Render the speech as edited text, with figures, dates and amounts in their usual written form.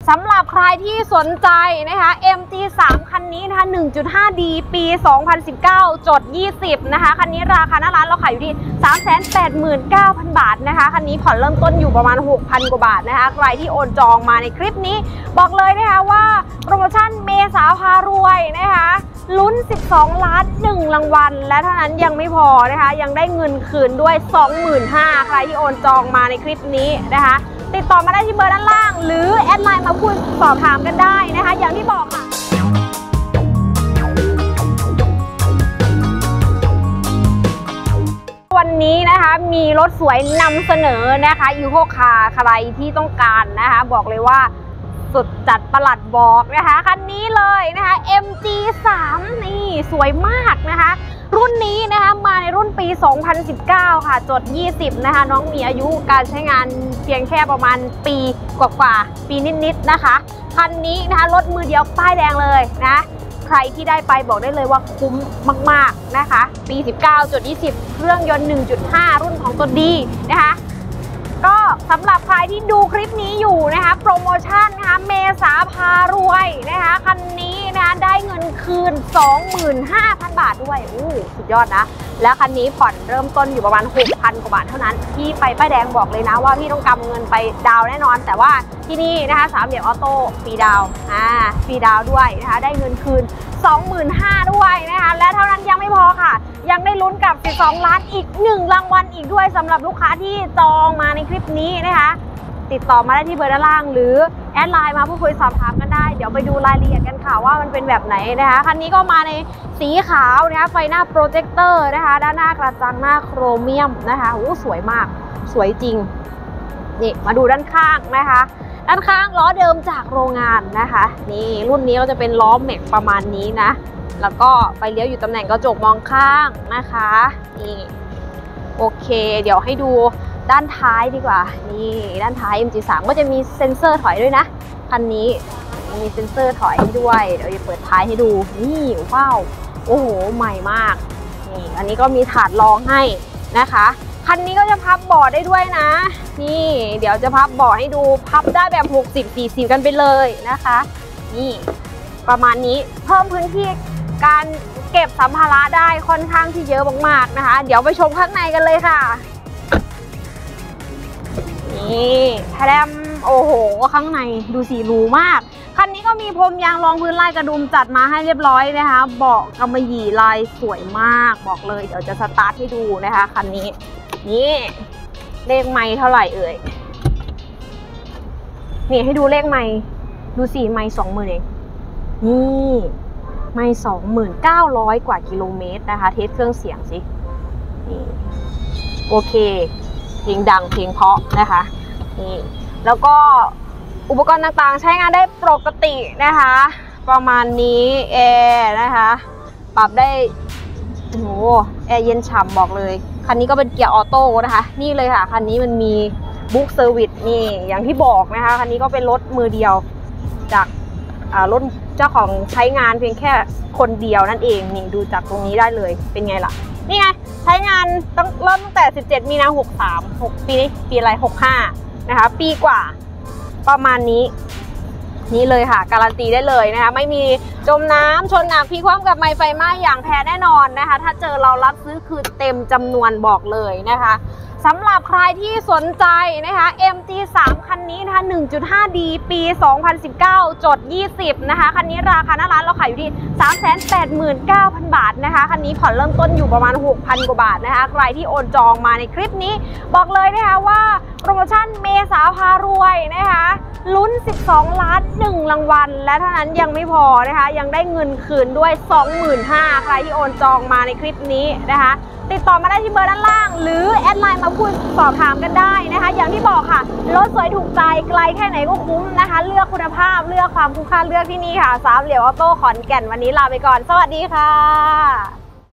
สำหรับใครที่สนใจนะคะ MG3 คันนี้นะคะ 1.5D ปี 2019 จด 20 นะคะคันนี้ราคาหน้าร้านเราขายอยู่ที่ 389,000 บาทนะคะคันนี้ผ่อนเริ่มต้นอยู่ประมาณ 6,000 กว่าบาทนะคะใครที่โอนจองมาในคลิปนี้บอกเลยนะคะว่าโปรโมชั่นเมษาพารวยนะคะลุ้น12ล้าน1รางวัลและเท่านั้นยังไม่พอนะคะยังได้เงินคืนด้วย 25,000 ใครที่โอนจองมาในคลิปนี้นะคะติดต่อมาได้ที่เบอร์ด้านล่างหรือแอดไลน์มาพูดสอบถามกันได้นะคะอย่างที่บอกค่ะวันนี้นะคะมีรถสวยนำเสนอนะคะอีโคคาร์ใครที่ต้องการนะคะบอกเลยว่าสุดจัดประหลัดบอกนะคะคันนี้เลยนะคะ MG3 นี่สวยมากนะคะรุ่นนี้นะคะมาในรุ่นปี 2019 ค่ะจด 20 นะคะน้องมีอายุการใช้งานเพียงแค่ประมาณปีกว่าๆปีนิดๆนะคะคันนี้นะคะรถมือเดียวป้ายแดงเลยนะใครที่ได้ไปบอกได้เลยว่าคุ้มมากๆนะคะปี 19 จด 20 เครื่องยนต์ 1.5 รุ่นของตัวดีนะคะก็สำหรับใครที่ดูคลิปนี้อยู่นะคะโปรโมชั่นนะคะเมษาพารวยนะคะคันนี้นะคะได้เงินคืน 25,000 บาทด้วยสุดยอดนะแล้วคันนี้ผ่อนเริ่มต้นอยู่ประมาณ 6,000 กว่าบาทเท่านั้นพี่ไปป้ายแดงบอกเลยนะว่าพี่ต้องกำเงินไปดาวแน่นอนแต่ว่าที่นี่นะคะสามเหลี่ยมออโต้ฟรีดาวฟรีดาวด้วยนะคะได้เงินคืน 25,000 ด้วยนะคะและเท่านั้นยังไม่พอค่ะยังได้ลุ้นกับ12ล้านอีก1รางวัลอีกด้วยสำหรับลูกค้าที่จองมาในคลิปนี้นะคะติดต่อมาได้ที่เบอร์ด้านล่างหรือแอดไลน์มาพูดคุยสอบถามกันได้เดี๋ยวไปดูรายละเอียดกันค่ะว่ามันเป็นแบบไหนนะคะคันนี้ก็มาในสีขาวนะคะไฟหน้าโปรเจคเตอร์นะคะด้านหน้ากระจังหน้าโครเมียมนะคะสวยมากสวยจริงนี่มาดูด้านข้างนะคะด้านข้างล้อเดิมจากโรงงานนะคะนี่รุ่นนี้ก็จะเป็นล้อแม็กประมาณนี้นะแล้วก็ไฟเลี้ยวอยู่ตำแหน่งกระจกมองข้างนะคะนี่โอเคเดี๋ยวให้ดูด้านท้ายดีกว่านี่ด้านท้าย MG3 ก็จะมีเซ็นเซอร์ถอยด้วยนะคันนี้มีเซ็นเซอร์ถอยด้วยเดี๋ยวจะเปิดท้ายให้ดูนี่ว้าวโอ้โหใหม่มากนี่อันนี้ก็มีถาดรองให้นะคะคันนี้ก็จะพับเบาะได้ด้วยนะนี่เดี๋ยวจะพับเบาะให้ดูพับได้แบบ60-40กันไปเลยนะคะนี่ประมาณนี้เพิ่มพื้นที่การเก็บสัมภาระได้ค่อนข้างที่เยอะมากๆนะคะเดี๋ยวไปชมข้างในกันเลยค่ะนี่แพรมโอ้โหข้างในดูสีหรูมากคันนี้ก็มีพรมยางรองพื้นลายกระดุมจัดมาให้เรียบร้อยนะคะเบาะกำมะหยี่ลายสวยมากบอกเลยเดี๋ยวจะสตาร์ทให้ดูนะคะคันนี้นี่เลขไมล์เท่าไหร่เอ่ยนี่ให้ดูเลขไมล์ดูสิไมล์20,000เองนี่ไมล์29,000 กว่ากิโลเมตรนะคะเทสเครื่องเสียงสินี่โอเคเพลงดังเพลงเพราะนะคะนี่แล้วก็อุปกรณ์ต่างๆใช้งานได้ปกตินะคะประมาณนี้แอร์นะคะปรับได้โอ้โหแอร์เย็นฉ่ำบอกเลยคันนี้ก็เป็นเกียร์ออโต้นะคะนี่เลยค่ะคันนี้มันมีบุ๊กเซอร์วิสนี่อย่างที่บอกนะคะคันนี้ก็เป็นรถมือเดียวจากรถเจ้าของใช้งานเพียงแค่คนเดียวนั่นเองนี่ดูจากตรงนี้ได้เลยเป็นไงล่ะนี่ไงใช้งานเริ่มตั้งแต่17 มีนาคม 63 ปีอะไร65นะคะปีกว่าประมาณนี้นี่เลยค่ะการันตีได้เลยนะคะไม่มีจมน้ำชนหนักพลิกคว่ำกับไมค์ไฟไหม้อย่างแท้แน่นอนนะคะถ้าเจอเรารับซื้อคือเต็มจำนวนบอกเลยนะคะสำหรับใครที่สนใจนะคะ MG3 คันนี้นะคะ 1.5D ปี 2019 จด 20 นะคะคันนี้ราคาหน้าร้านเราขายอยู่ที่ 389,000 บาทนะคะคันนี้ผ่อนเริ่มต้นอยู่ประมาณ 6,000 กว่าบาทนะคะใครที่โอนจองมาในคลิปนี้บอกเลยนะคะว่าโปรโมชั่นเมษาพารวยนะคะลุ้น12ล้าน1รางวัลและเท่านั้นยังไม่พอนะคะยังได้เงินคืนด้วย 25,000 ใครที่โอนจองมาในคลิปนี้นะคะติดต่อมาได้ที่เบอร์ด้านล่างหรือแอดไลน์มาพูดสอบถามกันได้นะคะอย่างที่บอกค่ะรถสวยถูกใจไกลแค่ไหนก็คุ้มนะคะเลือกคุณภาพเลือกความคุ้มค่าเลือกที่นี่ค่ะสามเหลี่ยมออโต้ขอนแก่นวันนี้ลาไปก่อนสวัสดีค่ะ